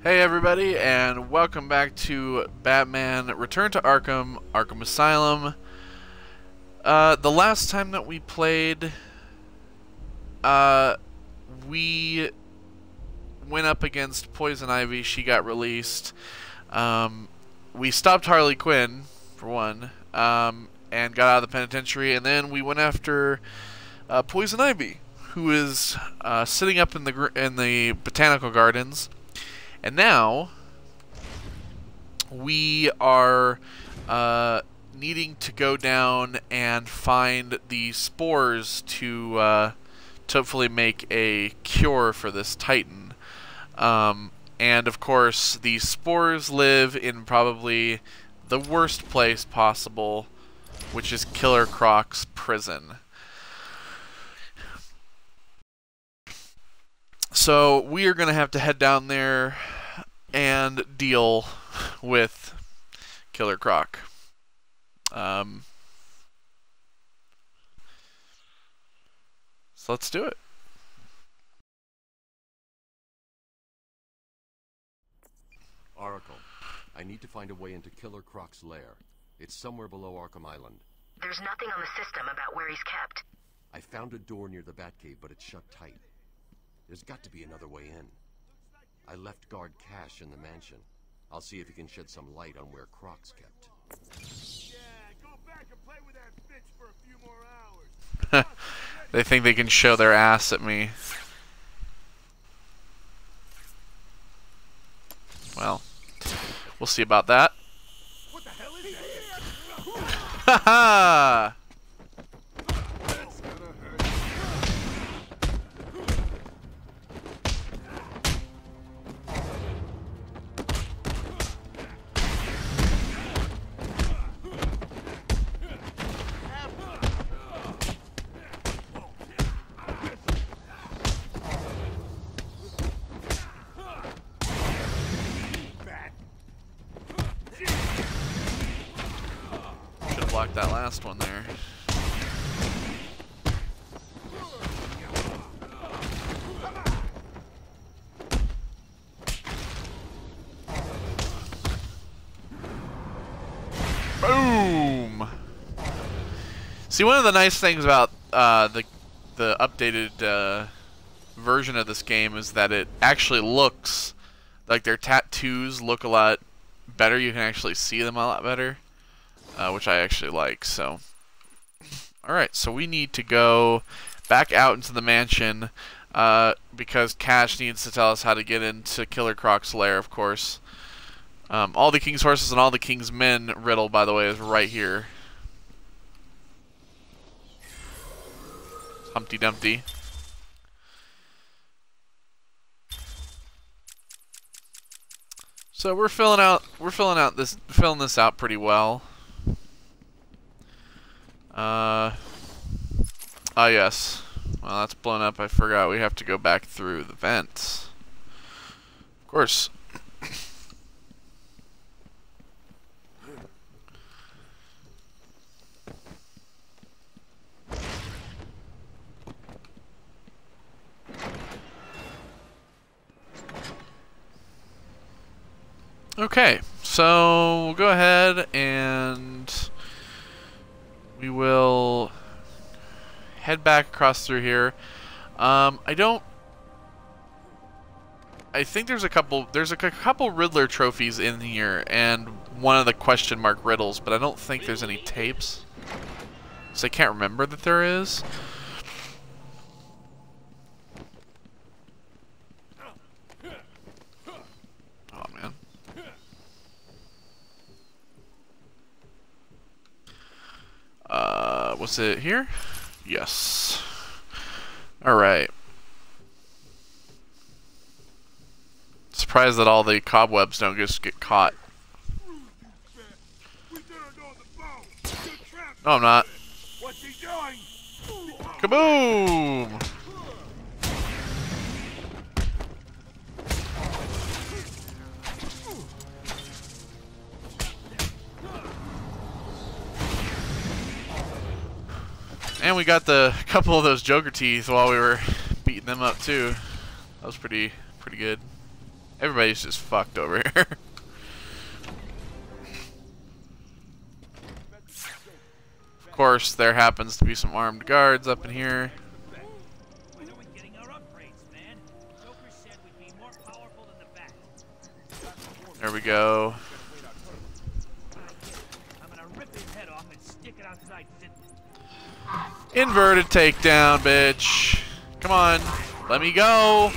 Hey everybody, and welcome back to Batman Return to Arkham, Arkham Asylum. The last time that we played, we went up against Poison Ivy. She got released. We stopped Harley Quinn, for one, and got out of the penitentiary, and then we went after Poison Ivy, who is sitting up in the botanical gardens. And now we are needing to go down and find the spores to hopefully make a cure for this Titan. And of course, these spores live in probably the worst place possible, which is Killer Croc's prison. So we are going to have to head down there and deal with Killer Croc. So let's do it. Oracle, I need to find a way into Killer Croc's lair. It's somewhere below Arkham Island. There's nothing on the system about where he's kept. I found a door near the Batcave, but it's shut tight. There's got to be another way in. I left guard Cash in the mansion. I'll see if he can shed some light on where Croc's kept. Yeah, go back and play with that bitch for a few more hours. They think they can show their ass at me. Well, we'll see about that. What the hell is that? Haha! That's gonna hurt. Should have blocked that last one there. Boom! See, one of the nice things about the updated version of this game is that it actually looks like their tattoos look a lot better. You can actually see them a lot better, which I actually like. So, alright, so we need to go back out into the mansion because Cash needs to tell us how to get into Killer Croc's lair, of course. All the King's Horses and all the King's Men riddle, by the way, is right here. Humpty Dumpty. So we're filling this out pretty well. Ah yes. Well, that's blown up. I forgot we have to go back through the vents. Of course. Okay, so we'll go ahead and we will head back across through here. I think there's a couple Riddler trophies in here and one of the question mark riddles, but I don't think there's any tapes. So I can't remember that there is. Oh man. Was it here? Yes. Alright. Surprised that all the cobwebs don't just get caught. No, I'm not. What's he doing? Kaboom! And we got the couple of those Joker teeth while we were beating them up too. That was pretty good. Everybody's just fucked over here. Of course, there happens to be some armed guards up in here. When are we getting our upgrades, man? Joker said we'd be more powerful than the Bat. There we go. I'm gonna rip his head off and stick it outside Sydney. Inverted takedown, bitch. Come on. Let me go.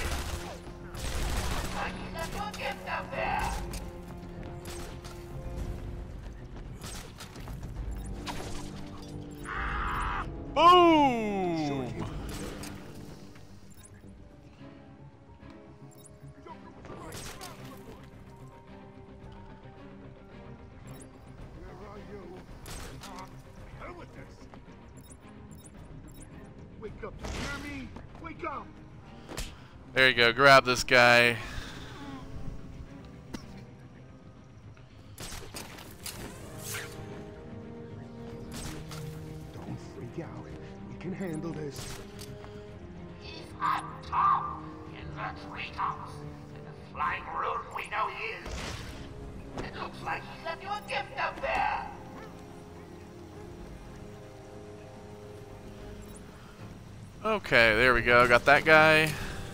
Boom! Where are you? Hell with this. Wake up, you hear me? Wake up! There you go. Grab this guy. Don't freak out. We can handle this. He's on top in the treetops. In the flying room we know he is. It looks like he left you a gift up there. Okay, there we go. Got that guy.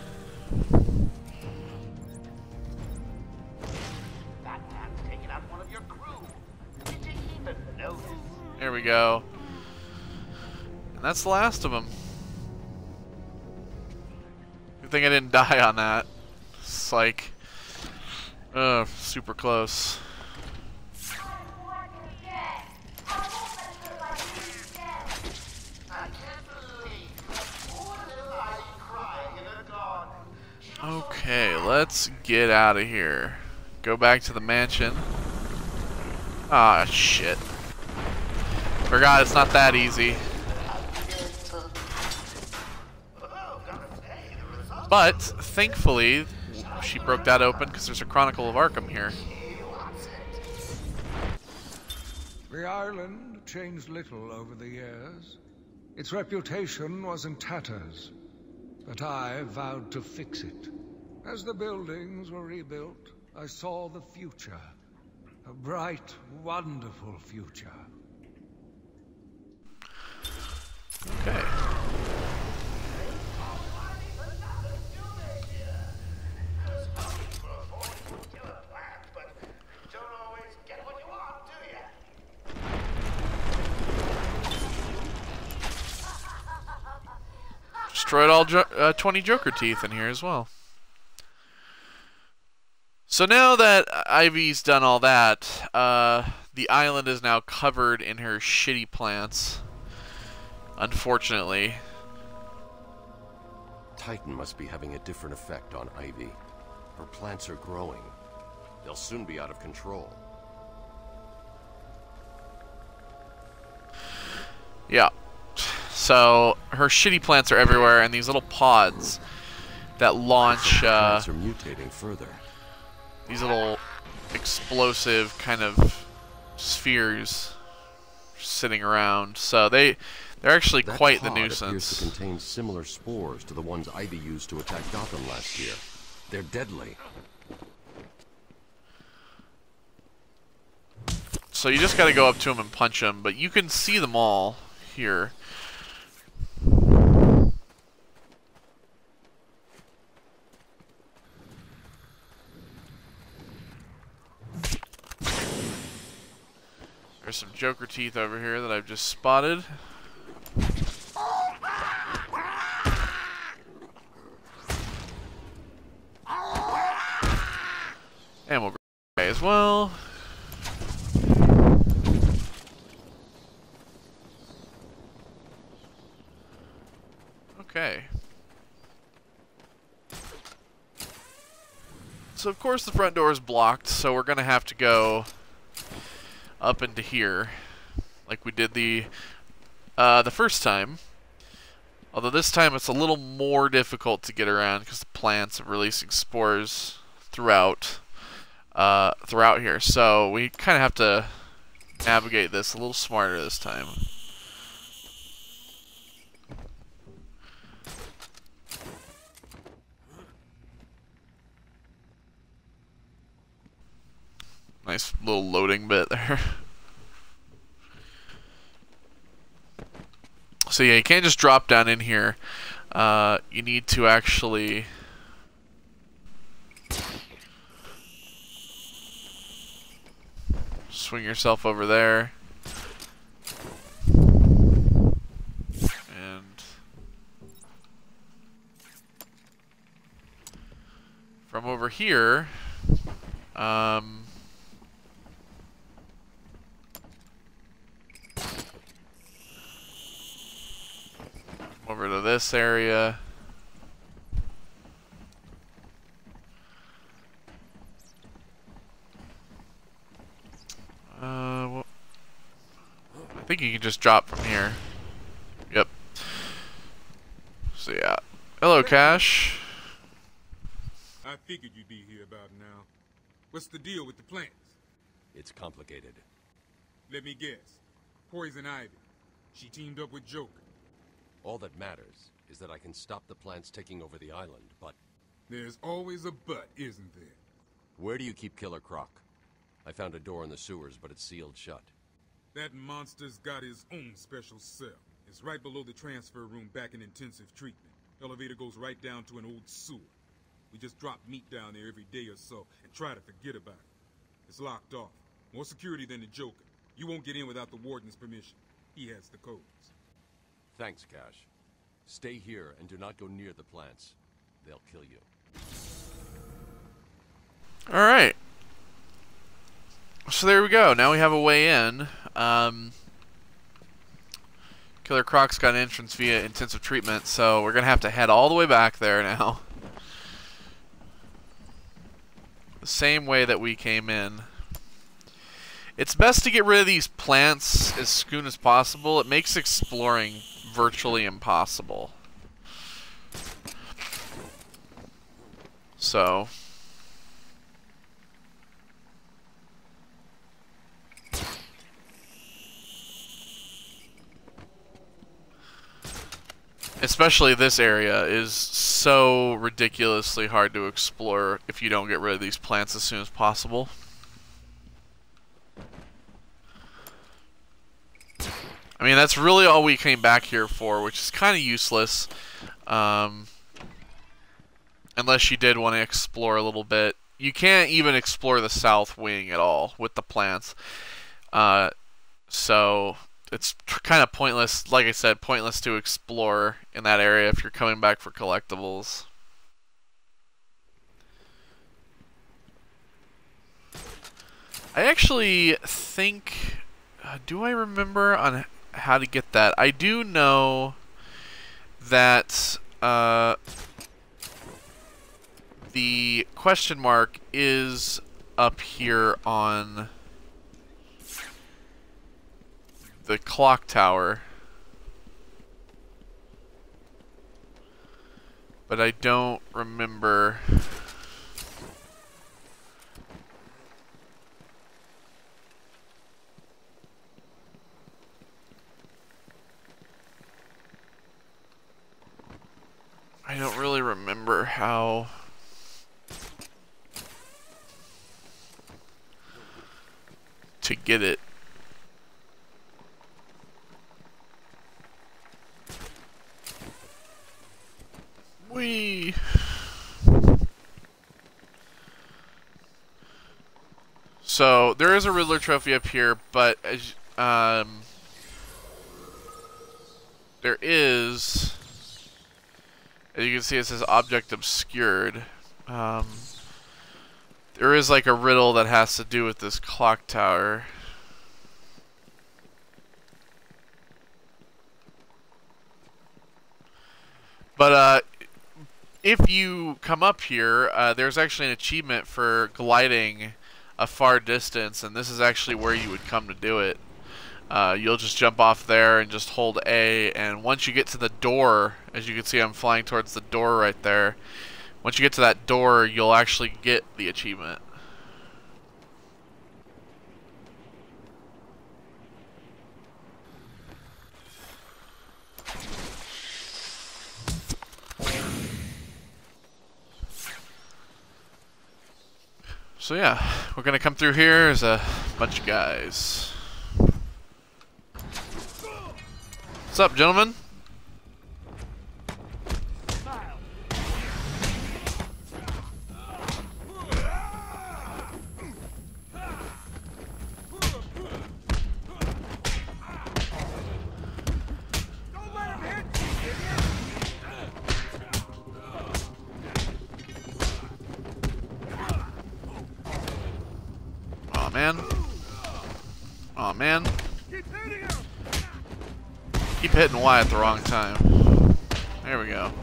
That man's taken out one of your crew. Did you even notice? There we go. And that's the last of them. Good thing I didn't die on that. It's like, super close. Okay, let's get out of here. Go back to the mansion. Ah, shit. Forgot it's not that easy. But, thankfully, she broke that open because there's a Chronicle of Arkham here. The island changed little over the years. Its reputation was in tatters, but I vowed to fix it. As the buildings were rebuilt, I saw the future. A bright, wonderful future. Okay. Destroyed all 20 Joker teeth in here as well. So now that Ivy's done all that, the island is now covered in her shitty plants. Unfortunately. Titan must be having a different effect on Ivy. Her plants are growing. They'll soon be out of control. Yeah. So her shitty plants are everywhere, and these little pods that launch Plants are mutating further. these little explosive kind of spheres sitting around. So they're actually That quite the pod appears to nuisance. contain similar spores to the ones Ivy used to attack Gotham last year. They're deadly. So you just got to go up to them and punch them, but you can see them all here. There's some Joker teeth over here that I've just spotted. And we'll grab the guy as well. Okay. So of course the front door is blocked, so we're gonna have to go up into here, like we did the first time. Although this time it's a little more difficult to get around because the plants are releasing spores throughout here. So we kind of have to navigate this a little smarter this time. Nice little loading bit there. So yeah, you can't just drop down in here. You need to actually swing yourself over there. And from over here, over to this area. Well, I think you can just drop from here. Yep. So yeah. Hello, Cash. I figured you'd be here about now. What's the deal with the plants? It's complicated. Let me guess. Poison Ivy. She teamed up with Joker. All that matters is that I can stop the plants taking over the island, but... There's always a but, isn't there? Where do you keep Killer Croc? I found a door in the sewers, but it's sealed shut. That monster's got his own special cell. It's right below the transfer room back in intensive treatment. Elevator goes right down to an old sewer. We just drop meat down there every day or so and try to forget about it. It's locked off. More security than the Joker. You won't get in without the warden's permission. He has the codes. Thanks, Cash. Stay here and do not go near the plants. They'll kill you. Alright. So there we go. Now we have a way in. Killer Croc's got an entrance via intensive treatment, so we're going to have to head all the way back there now. The same way that we came in. It's best to get rid of these plants as soon as possible. It makes exploring virtually impossible. So... especially this area is so ridiculously hard to explore if you don't get rid of these plants as soon as possible. I mean, that's really all we came back here for, which is kind of useless. Unless you did want to explore a little bit. You can't even explore the south wing at all with the plants. So... it's kind of pointless, like I said, pointless to explore in that area if you're coming back for collectibles. I actually think... do I remember on how to get that? I do know that the question mark is up here on... the clock tower, but I don't remember. I don't really remember how to get it. Whee! So there is a Riddler trophy up here, but as, there is, as you can see, it says object obscured. There is like a riddle that has to do with this clock tower. But if you come up here, there's actually an achievement for gliding a far distance, and this is actually where you would come to do it. You'll just jump off there and just hold A, and once you get to the door, as you can see I'm flying towards the door right there, once you get to that door, you'll actually get the achievement. So yeah, we're gonna come through here as a bunch of guys. What's up, gentlemen? Aw, man. Aw, man. Keep hitting Y at the wrong time. There we go.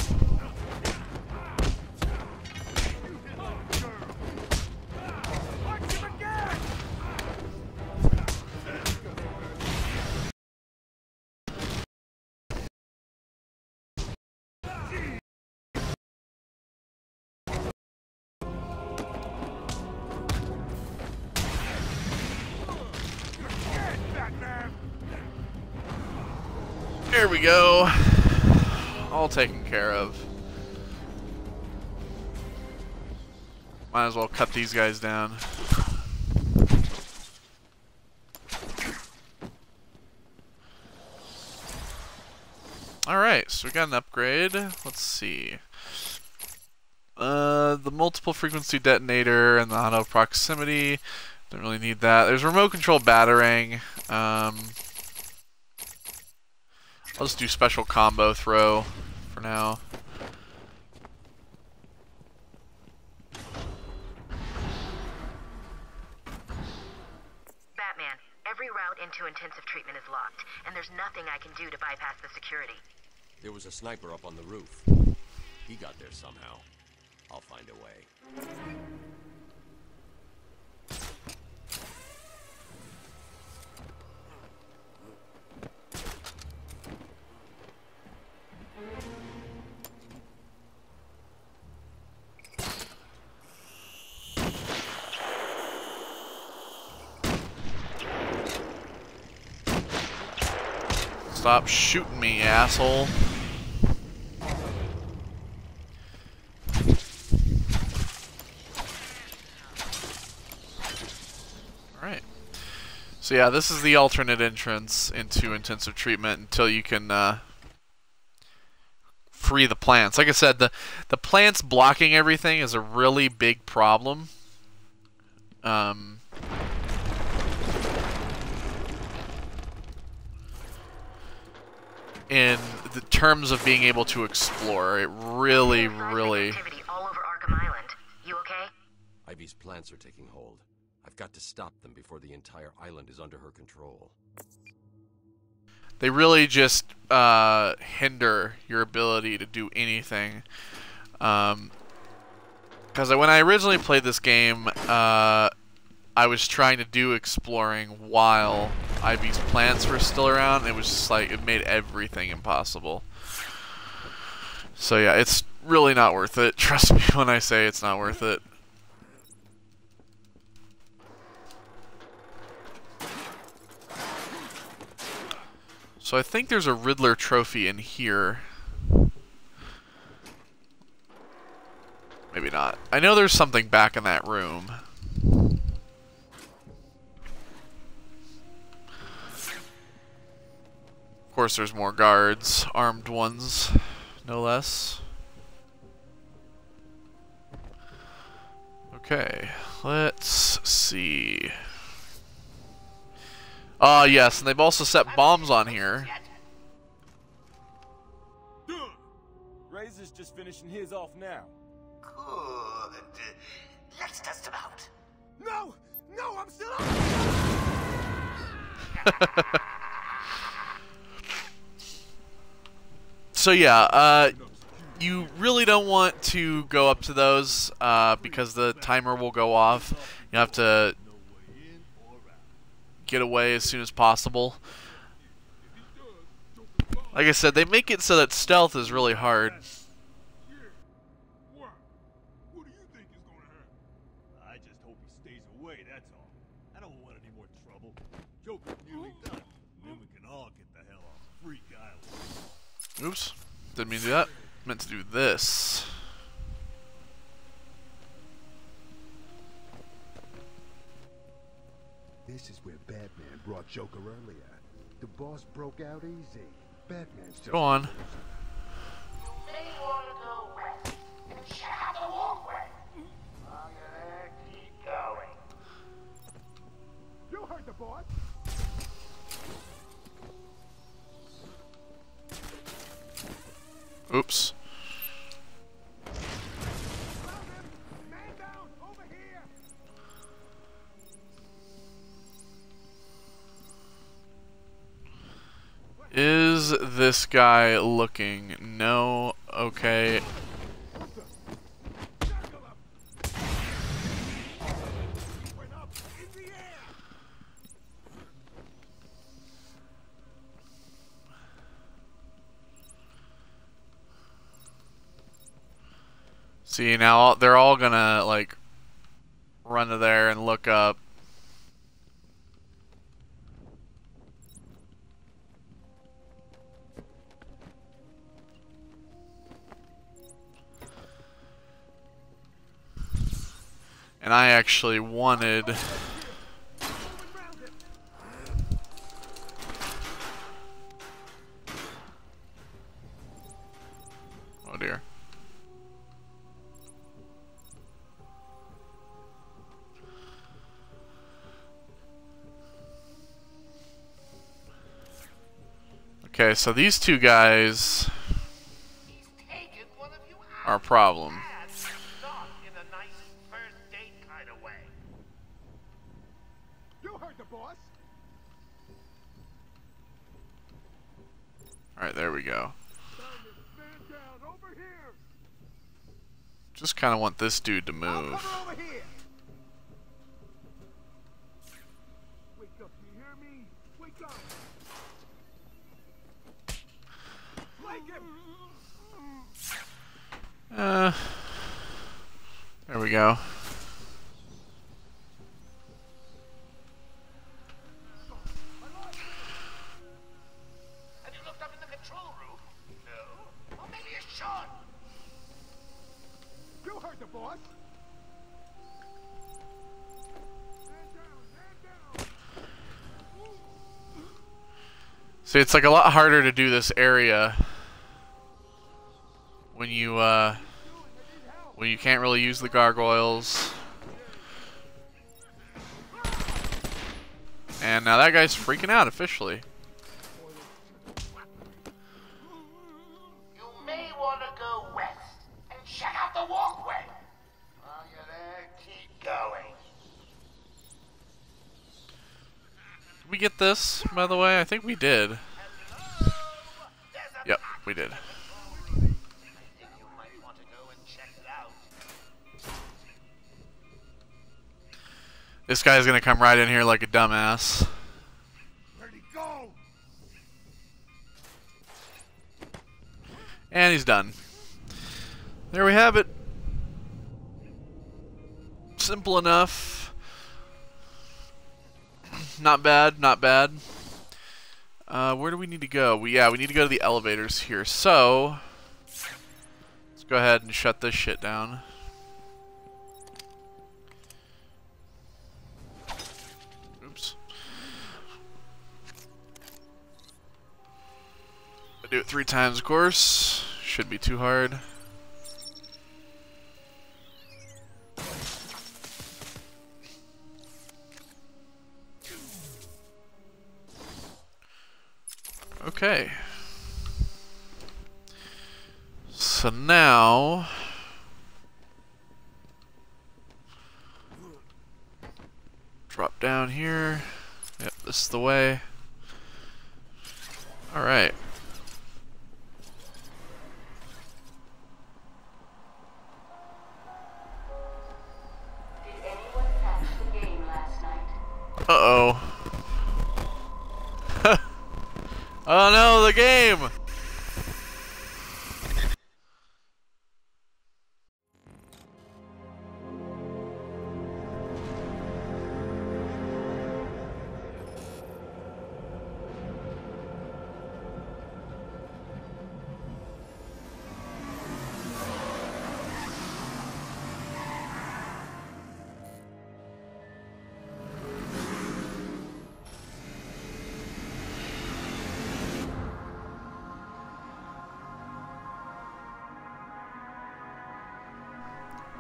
There we go. All taken care of. Might as well cut these guys down. Alright, so we got an upgrade. Let's see. The multiple frequency detonator and the auto proximity. Don't really need that. There's remote control batarang. I'll just do special combo throw for now. Batman, every route into intensive treatment is locked, and there's nothing I can do to bypass the security. There was a sniper up on the roof. He got there somehow. I'll find a way. Stop shooting me, asshole. Alright. So yeah, this is the alternate entrance into intensive treatment until you can free the plants. Like I said, the plants blocking everything is a really big problem. In the terms of being able to explore, it really. Activity all over Arkham Island. You okay? Ivy's plants are taking hold. I've got to stop them before the entire island is under her control. They really just hinder your ability to do anything. Because when I originally played this game, I was trying to do exploring while Ivy's plants were still around. It was just like, it made everything impossible. So yeah, it's really not worth it. Trust me when I say it's not worth it. So I think there's a Riddler trophy in here. Maybe not. I know there's something back in that room. Of course, there's more guards, armed ones, no less. Okay, let's see. Ah, yes, and they've also set bombs on here. Razor's just finishing his off now. Good. Let's test him out. No! No, I'm still up! So yeah, you really don't want to go up to those because the timer will go off. You have to get away as soon as possible. Like I said, they make it so that stealth is really hard. What do you think is gonna happen? I just hope he stays away, that's all. I don't want any more trouble. Joker's nearly done. Then we can all get the hell off Freak Island. Oops, didn't mean to do that. Meant to do this. This is where Batman brought Joker earlier. The boss broke out easy. Batman's just... Go on. You may want to go west and check out the walkway. While you're there, keep going. You heard the boss. Oops. Man down, over here. Is this guy looking? No. Okay. See, now they're all gonna like run to there and look up. And I actually wanted... Oh dear. Okay, so these two guys are a problem. Not in a nice first date kind of way. You heard the boss. Alright, there we go. Man down, over here. Just kind of want this dude to I'll move. cover over here. Wake up, you hear me? Wake up. There we go. Have you looked up in the control room? No. Or maybe you should. You heard the boss. Man down, man down. See, it's like a lot harder to do this area when you can't really use the gargoyles. And now that guy's freaking out officially. You may want to go west and check out the walkway. While you're there, keep going. Did we get this, by the way? I think we did. Yep, we did. I think you might want to go and check it out. This guy's gonna come right in here like a dumbass. Where'd he go? And he's done. There we have it. Simple enough. Not bad, not bad. Where do we need to go? We need to go to the elevators here. So, let's go ahead and shut this shit down. Oops. I do it 3 times, of course. Shouldn't be too hard. Okay. So now drop down here. Yep, this is the way. All right. Did anyone catch the game last night? Uh-oh. Oh no, the game!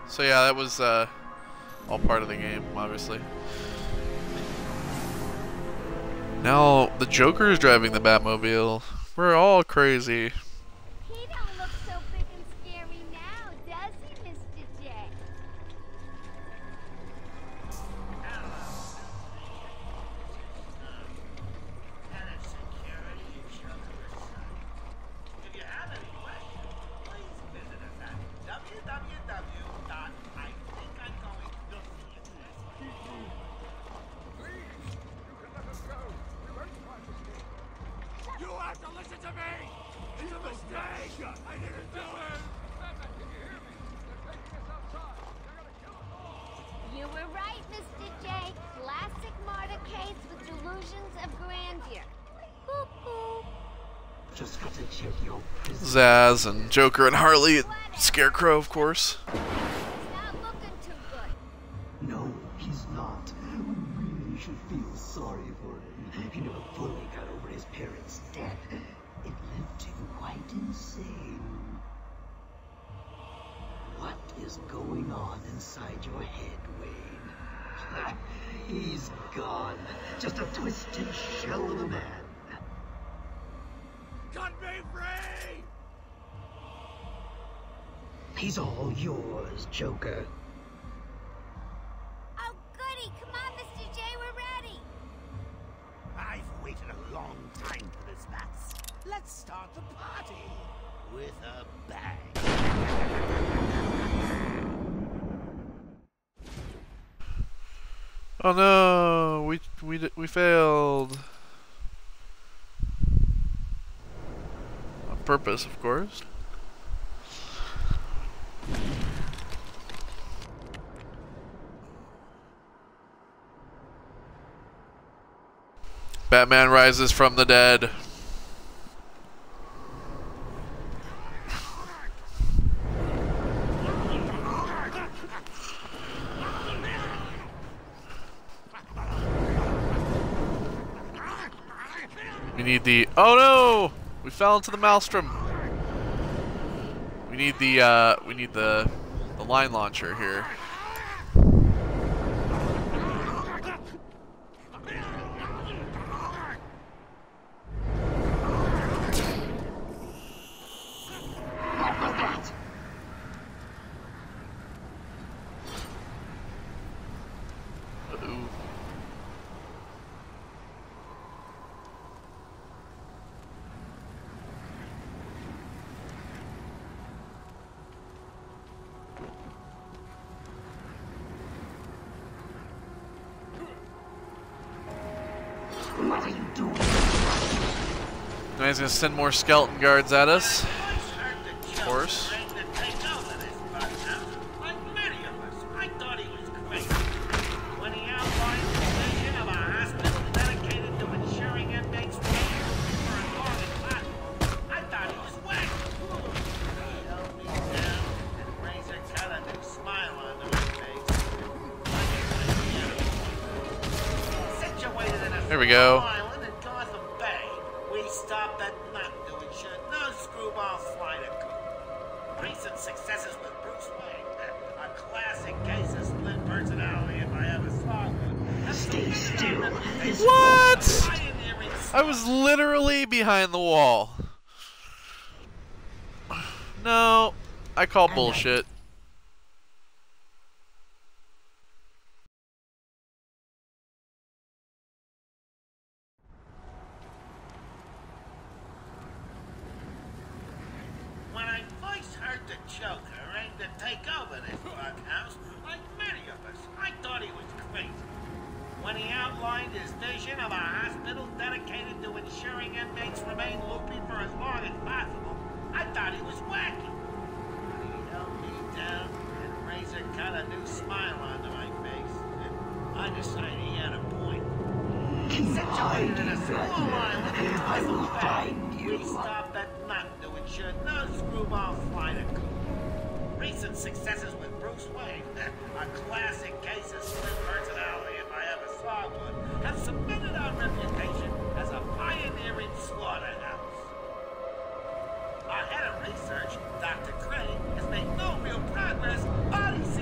So yeah, that was all part of the game, obviously. Now the Joker is driving the Batmobile. We're all crazy. He don't look so big and scary now, does he, Mr. J? If you have any questions, please visit us at www.ithinkimgoing.com. You have to listen to me! It's a mistake! I didn't do it! You were right, Mr. J. Classic martyr case with delusions of grandeur. Hoo-hoo. Just got to check your prison. Zaz and Joker and Harley and Scarecrow, of course. Not looking too good. No, he's not. We really should feel sorry for him. He never fully got over his parents' death. It left him quite insane. What is going on inside your head, Wayne? He's gone. Just a twisted shell of a man. Cut me free! He's all yours, Joker. Oh, goody. Come on, Mr. J. We're ready. I've waited a long time for this, Bats. Let's start the party with a bang. Oh no, we failed. On purpose, of course. Batman rises from the dead. We need the... Oh no! We fell into the maelstrom. We need the line launcher here. What are you doing? Now he's gonna send more skeleton guards at us. Of course. Here we go. Island in Gotham Bay. We stopped at nothing to ensure no screwball flight occurred. Recent successes with Bruce Wayne. A classic case of split personality if I ever saw one. Stay still. What? I was literally behind the wall. No, I call bullshit. When I first heard the Joker aimed to take over this bug house, like many of us, I thought he was crazy. When he outlined his vision of a hospital dedicated to ensuring inmates remain loopy for as long as possible, I thought he was wacky. When he held me down and Razor cut a new smile onto my face, and I decided he had a point. Situated in a small island in I will Gotham Bay, find you. we stopped at nothing to ensure no screwball flight occurred. Recent successes with Bruce Wayne, a classic case of split personality if I ever saw one, have cemented our reputation as a pioneering slaughterhouse. Our head of research, Dr. Crane, has made no real progress body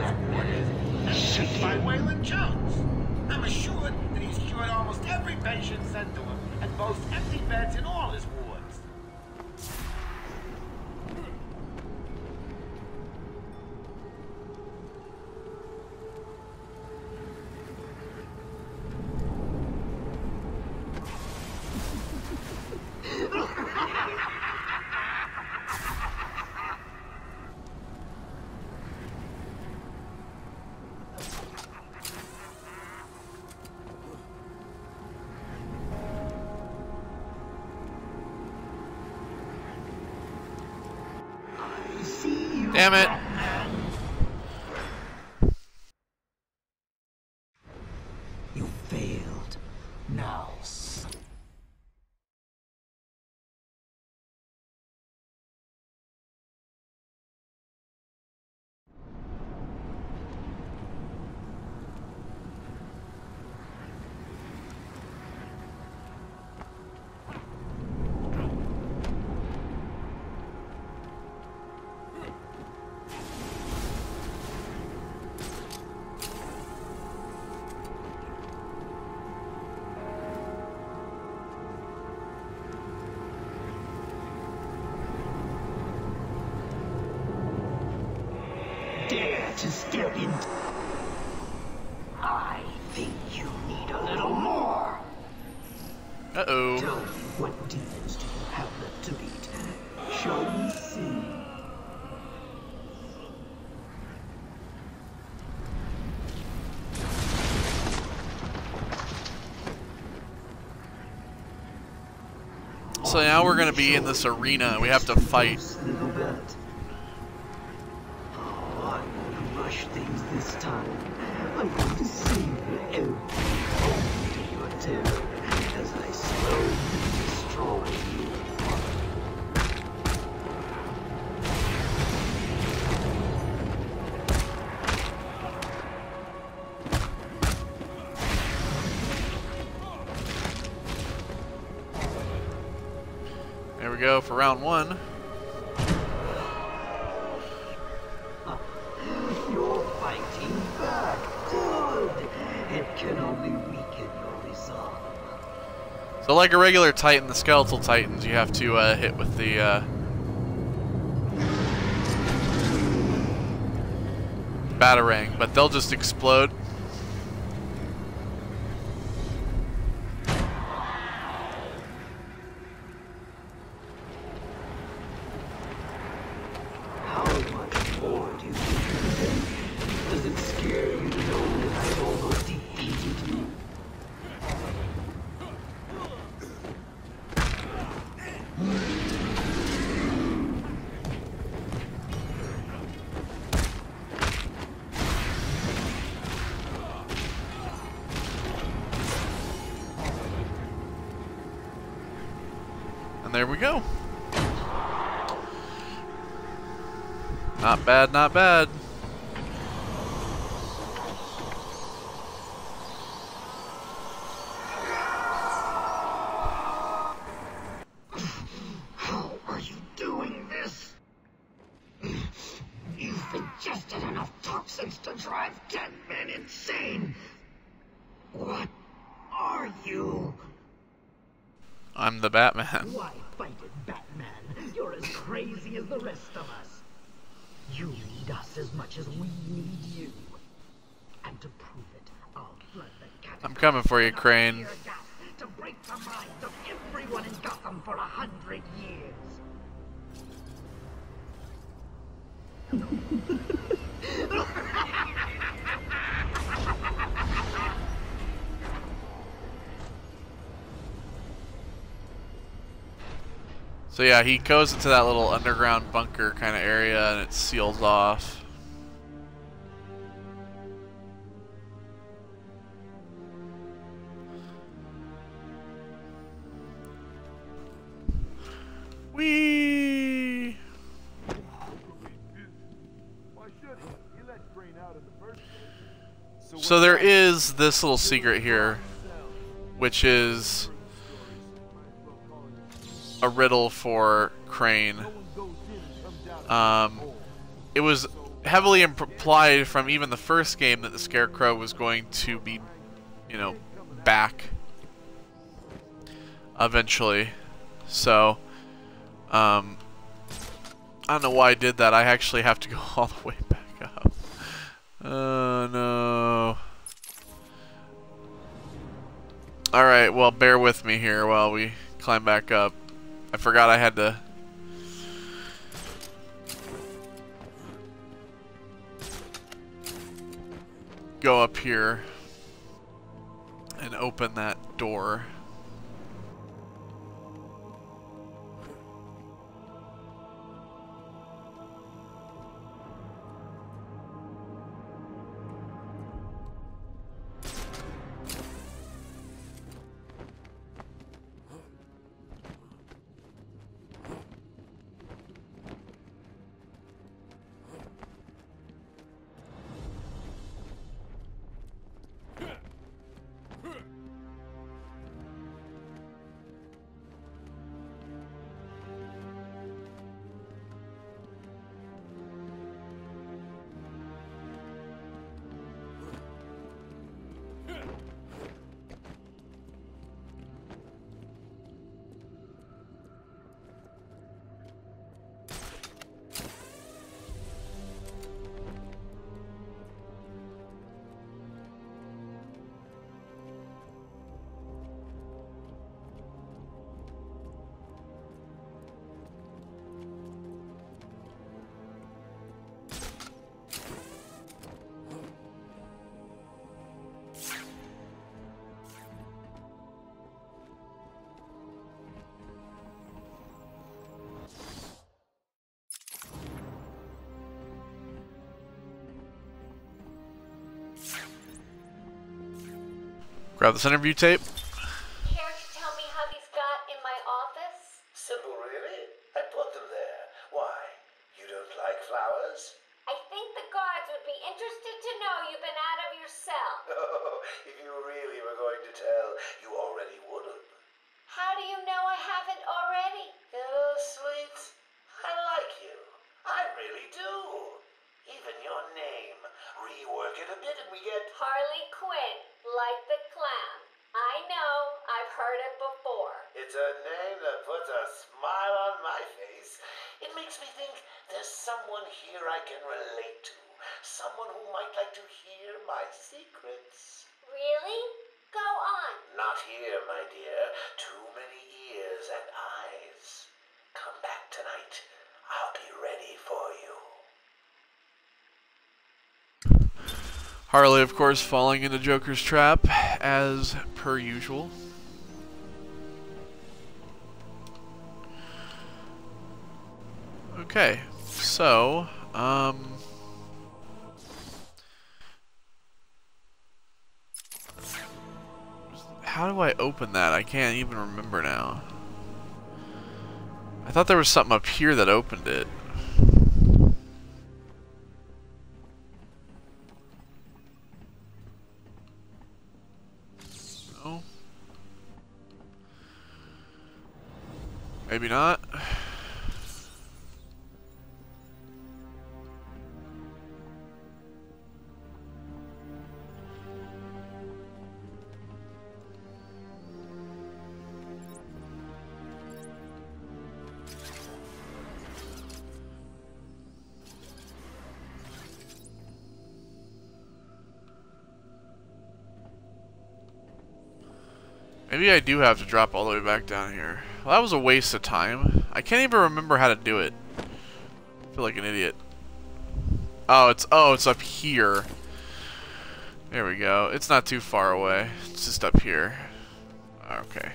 Monsters Ward is, and paid by Waylon Jones. I'm assured that he's cured almost every patient sent to him and boasts empty beds in all his wards. Damn it. You failed. Now, dare to step in. I think you need a little more. Uh-oh. Tell me, what demons do you have left to beat? Shall we see? So now we're gonna be in this arena. We have to fight. Little bit. Oh, I won't rush things this time. I'm going to save you every moment of your terror as I slowly destroy you. There we go for round one. You're fighting back. Good. It can only weaken your resolve. So like a regular Titan, the skeletal Titans, you have to hit with the Batarang, but they'll just explode. How much more do you think? Does it scare you to know that I've almost defeated you? And there we go. Not bad, not bad. How are you doing this? You've ingested enough toxins to drive 10 men insane. What are you? I'm the Batman. Why fight it, Batman? You're as crazy as the rest of us. You need us as much as we need you. And to prove it, I'll flood the cat. I'm coming for you, Crane. To break the minds of everyone in Gotham for 100 years. So yeah, he goes into that little underground bunker kind of area and it seals off. Whee! So there is this little secret here, which is a riddle for Crane. It was heavily implied from even the first game that the Scarecrow was going to be, you know, back eventually. So, I don't know why I did that. I actually have to go all the way back up. Oh no. Alright, well, bear with me here while we climb back up. I forgot I had to... go up here and open that door. Grab this interview tape. Care to tell me how these got in my office? Simple, really. I put them there. Why? You don't like flowers? I think the guards would be interested to know you've been out of your cell. Oh, if you really were going to tell, you already would have. How do you know I haven't already? Oh, sweet. I like you. I really do. Even your name. Rework it a bit and we get... Harley Quinn, like the clown. I know, I've heard it before. It's a name that puts a smile on my face. It makes me think there's someone here I can relate to. Someone who might like to hear my secrets. Really? Go on. Not here, my dear. Too many ears and eyes. Come back tonight. I'll be ready for you. Harley, of course, falling into Joker's trap, as per usual. Okay, so, how do I open that? I can't even remember now. I thought there was something up here that opened it. Maybe not. Maybe I do have to drop all the way back down here. Well, that was a waste of time. I can't even remember how to do it. I feel like an idiot. Oh, it's up here. There we go. It's not too far away. It's just up here. Okay.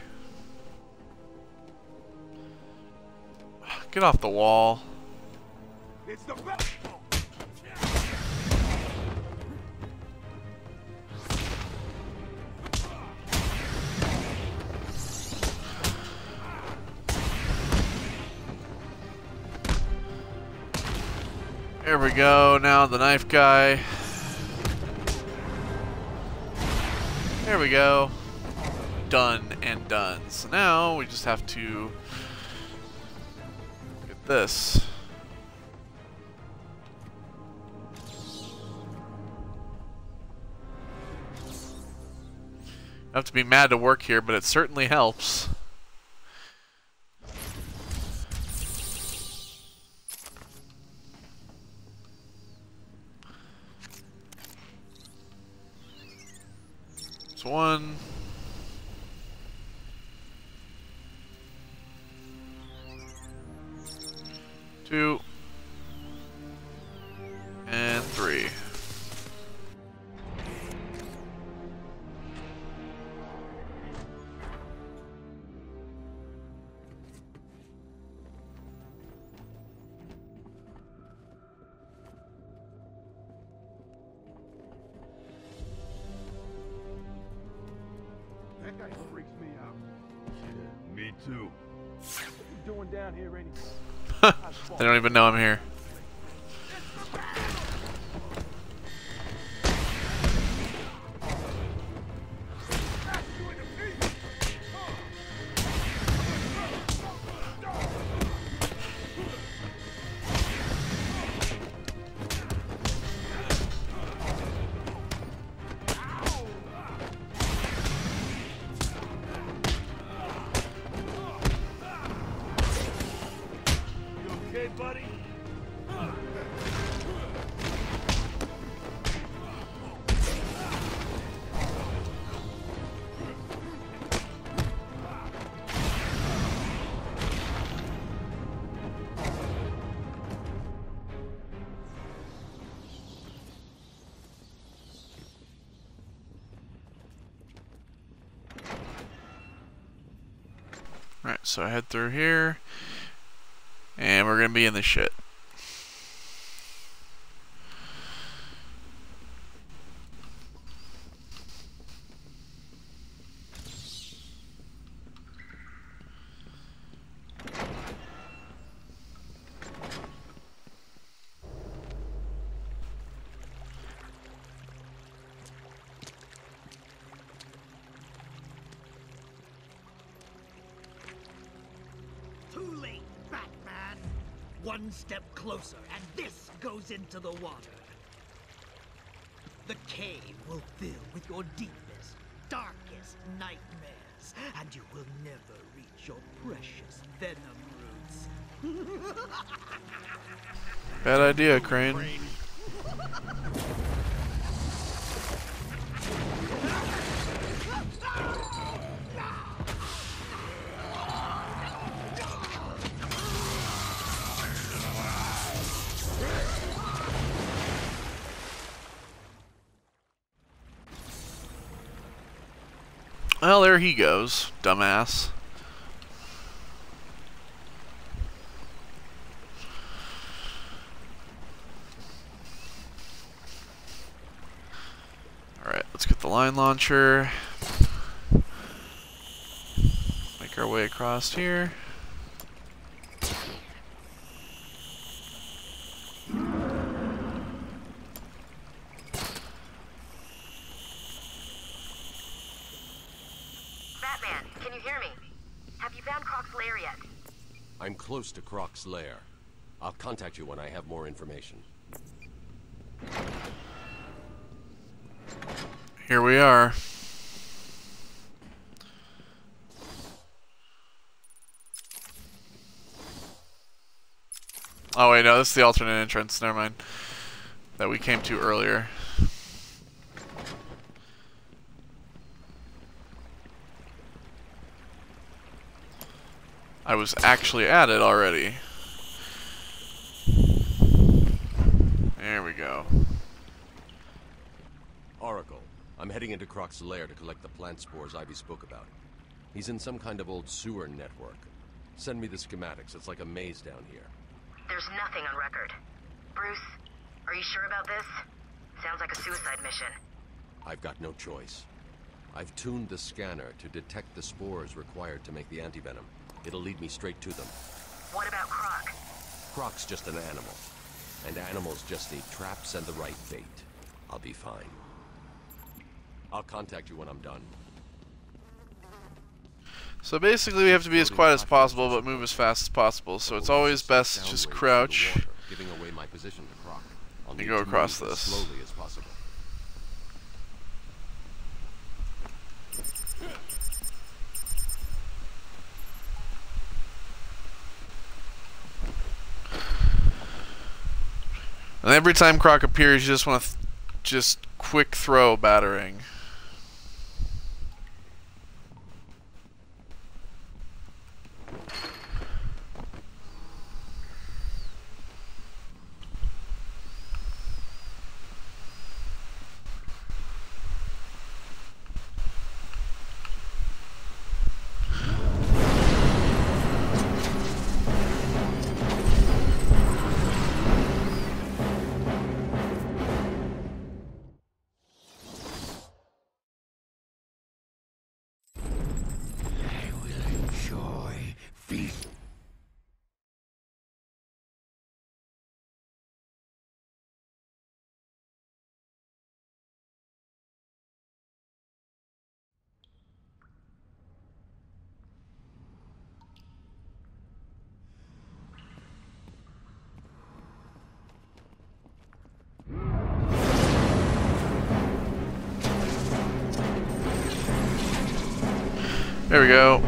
Get off the wall. It's the best. There we go. Now the knife guy. There we go. Done and done. So now we just have to get this. I have to be mad to work here, but it certainly helps. It's 1, 2, and 3. That guy freaks me out. Yeah, me too. What you doing down here anyway? They don't even know I'm here. Okay, buddy? Alright, so I head through here, and we're gonna be in the shit. Too late, Batman. One step closer, and this goes into the water. The cave will fill with your deepest, darkest nightmares, and you will never reach your precious venom roots. Bad idea, Crane. Well, there he goes, dumbass. Alright, let's get the line launcher. Make our way across here. Batman, can you hear me? Have you found Croc's lair yet? I'm close to Croc's lair. I'll contact you when I have more information. Here we are. Oh wait, no, this is the alternate entrance, never mind. That we came to earlier. I was actually at it already. There we go. Oracle, I'm heading into Croc's lair to collect the plant spores Ivy spoke about. He's in some kind of old sewer network. Send me the schematics. It's like a maze down here. There's nothing on record. Bruce, are you sure about this? Sounds like a suicide mission. I've got no choice. I've tuned the scanner to detect the spores required to make the antivenom. It'll lead me straight to them. What about Croc? Croc's just an animal. And animals just need traps and the right bait. I'll be fine. I'll contact you when I'm done. So basically we have to be as quiet as possible but move as fast as possible. So it's always best to just crouch Giving away my position to Croc. I'll and need go to across move as this. slowly as possible. And every time Croc appears, you just want to just quick throw battering. There we go.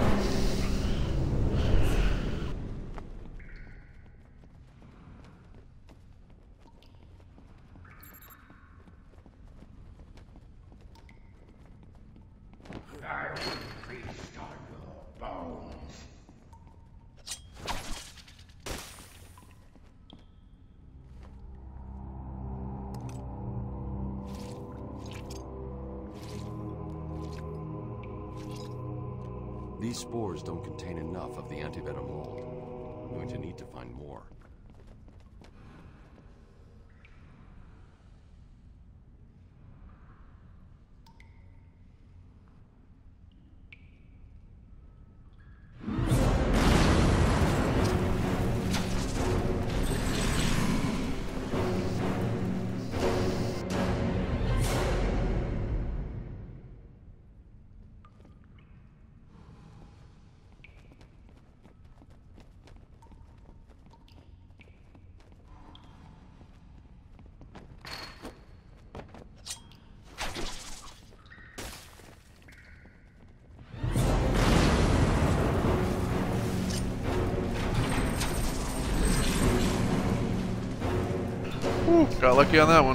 I will feast on your bones. These spores don't contain enough of the antivenom mold. I'm going to need to find more. Ooh, got lucky on that one.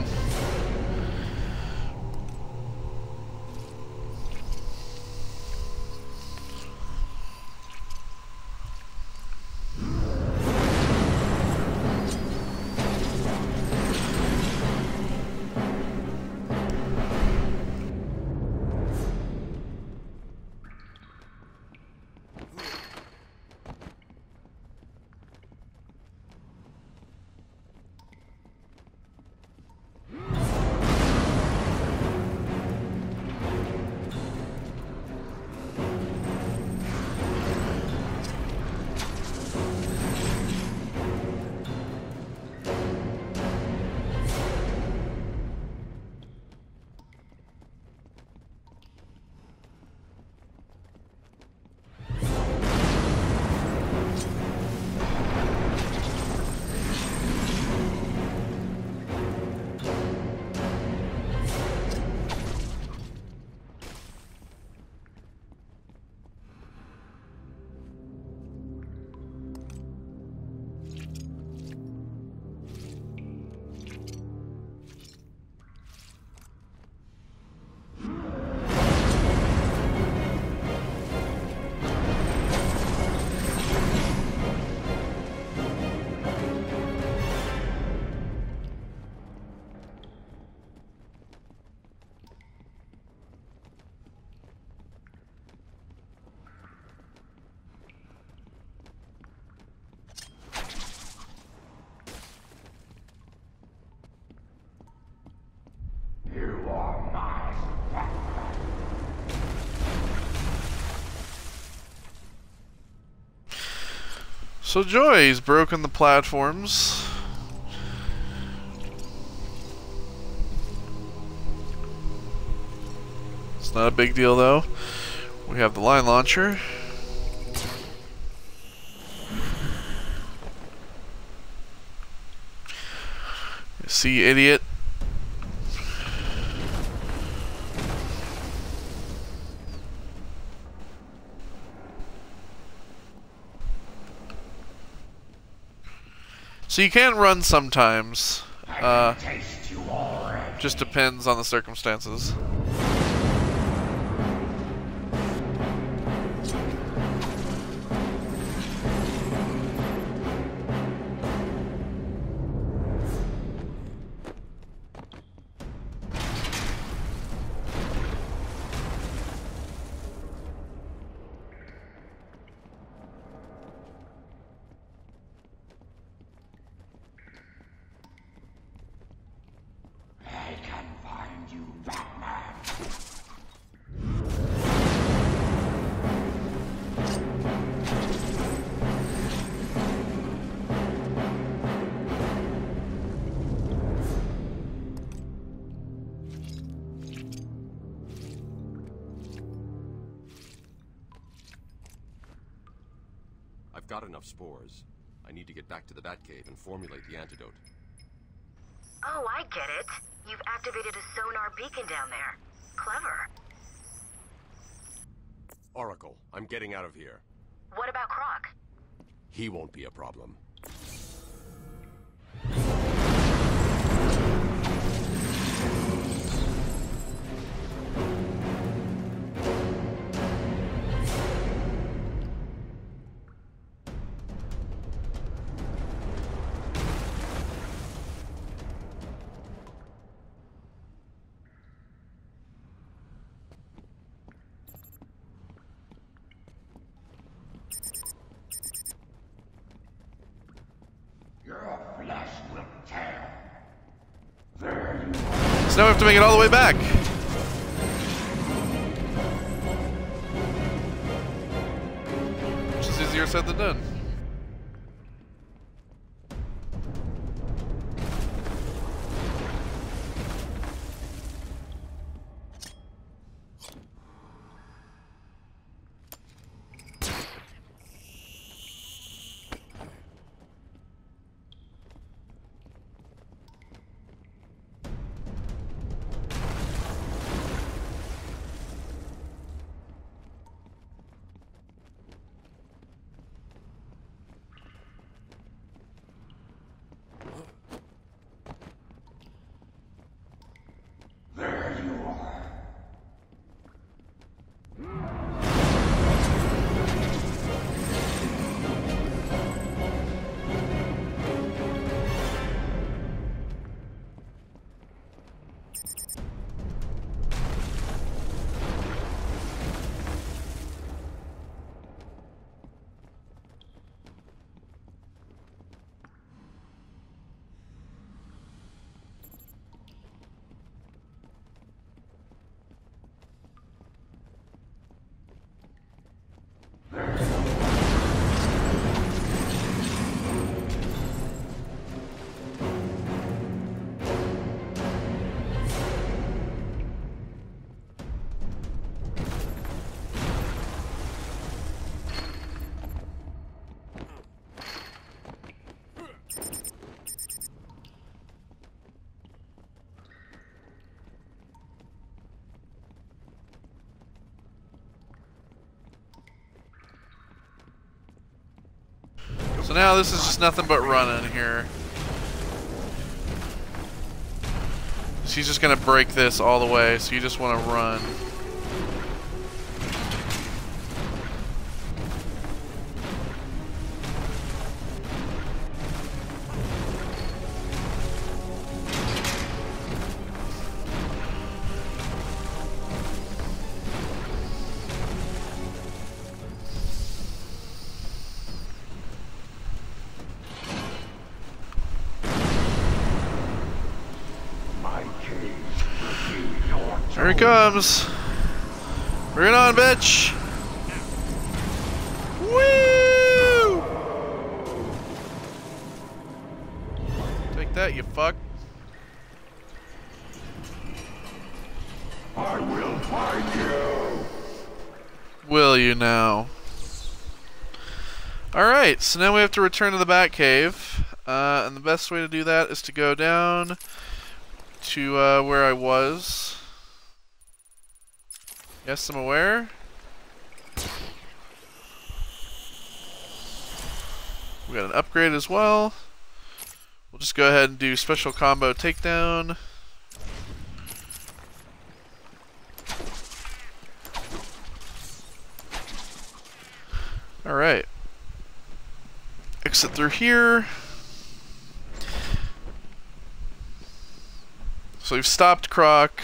So Joy's broken the platforms. It's not a big deal though. We have the line launcher. See, idiot. So you can run sometimes. Taste you already. Just depends on the circumstances. I can find you, Batman. I've got enough spores. I need to get back to the Batcave and formulate the antidote. Oh, I get it. You've activated a sonar beacon down there. Clever. Oracle, I'm getting out of here. What about Croc? He won't be a problem. Your flesh will tear. There you are. So now we have to make it all the way back. Which is easier said than done. There you are. So now this is just nothing but running here. She's just gonna break this all the way, so you just want to run. Here he comes. Bring it on, bitch. Woo! Take that, you fuck. I will find you. Will you now? Alright, so now we have to return to the Batcave. And the best way to do that is to go down to where I was. Yes, I'm aware. We got an upgrade as well. We'll just go ahead and do special combo takedown. Alright. Exit through here. So we've stopped Croc.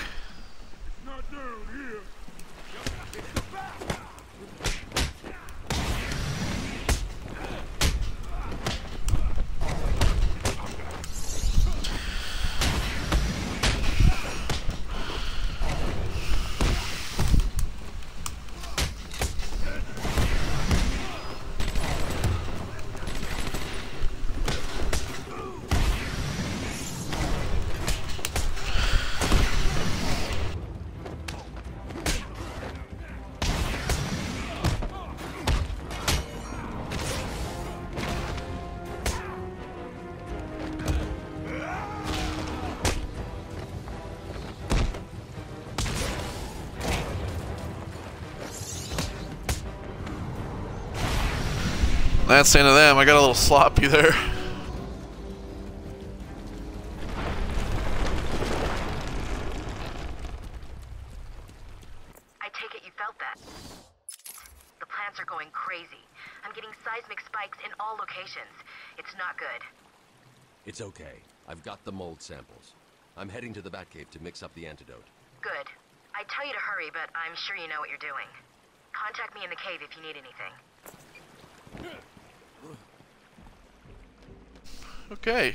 That's the end of them. I got a little sloppy there. I take it you felt that. The plants are going crazy. I'm getting seismic spikes in all locations. It's not good. It's okay. I've got the mold samples. I'm heading to the Batcave to mix up the antidote. Good. I tell you to hurry, but I'm sure you know what you're doing. Contact me in the cave if you need anything. Okay.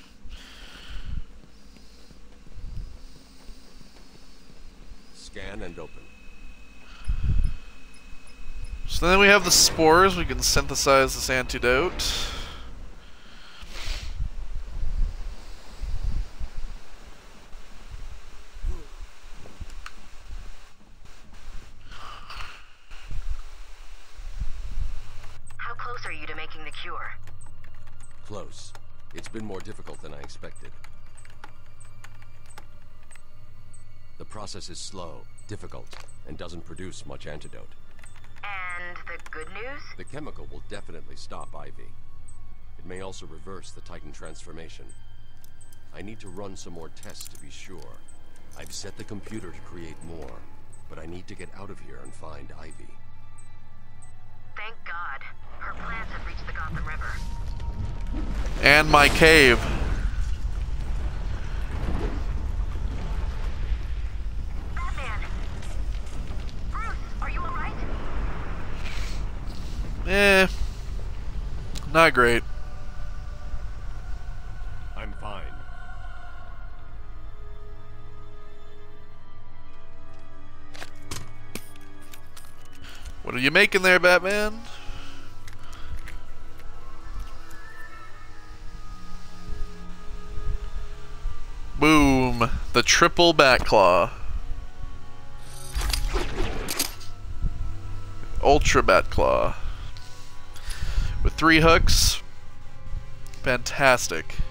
Scan and open. So then we have the spores. We can synthesize this antidote. How close are you to making the cure? Close. It's been more difficult than I expected. The process is slow, difficult, and doesn't produce much antidote. And the good news? The chemical will definitely stop Ivy. It may also reverse the Titan transformation. I need to run some more tests to be sure. I've set the computer to create more, but I need to get out of here and find Ivy. Thank God. Her plants have reached the Gotham River. And my cave. Batman! Bruce, are you alright? Not great. I'm fine. What are you making there, Batman? Boom. The triple bat claw. Ultra bat claw. With 3 hooks. Fantastic.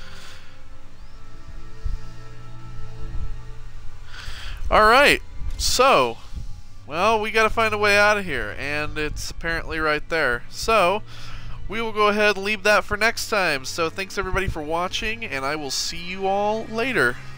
Alright. So, well, we gotta find a way out of here. And it's apparently right there. So, we will go ahead and leave that for next time. So thanks everybody for watching, and I will see you all later.